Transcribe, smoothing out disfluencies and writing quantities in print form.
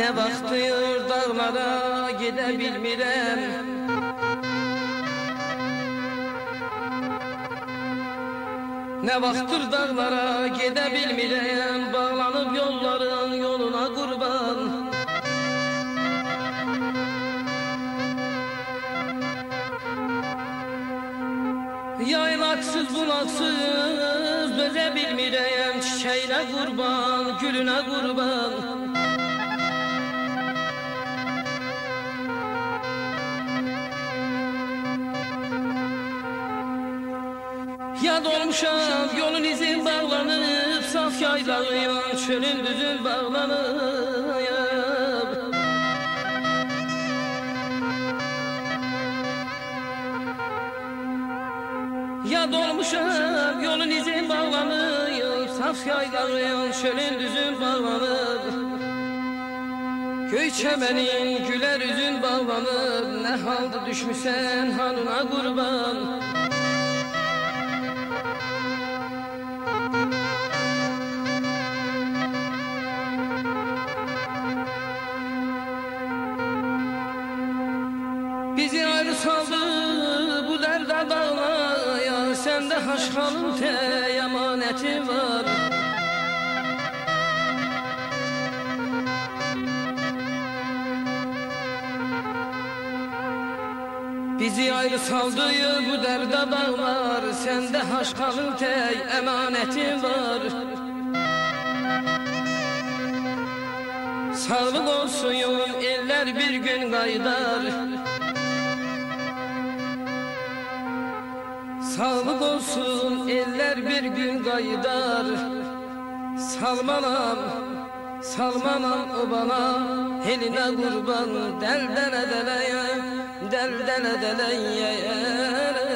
Ne vaxtdır dağlara gedə bilmirəm, ne vaxtdır dağlara gedə bilmirəm, bağlanıb yolların yoluna qurban. Yaylaksız bulaksız dözə bilmirəm, çiçəyinə qurban, gülünə qurban. Yad olmuşam yolun izin bağlanıb, saf yaylağıyam çölün düzün bağlanıb. Yad olmuşam yolun izin bağlanıb, saf yaylağıyam çölün düzün bağlanıb. Göy çəmənin gülər üzün bağlanıb, nə halda düşmüsən hanına qurban. Bizi ayrı saldı bu dərdə dağlaya, səndə haşxalın tək əmanəti var. Bizi ayrı saldı bu dərdə dağlar, səndə haşxalın tək əmanəti var. Sağlıq olsun eller bir gün qaydar, sağlık olsun eller bir gün qaydar. Salmanam, salmanam o bana, eline qurban, dəldənə dələyəm, dəldənə dələyəm.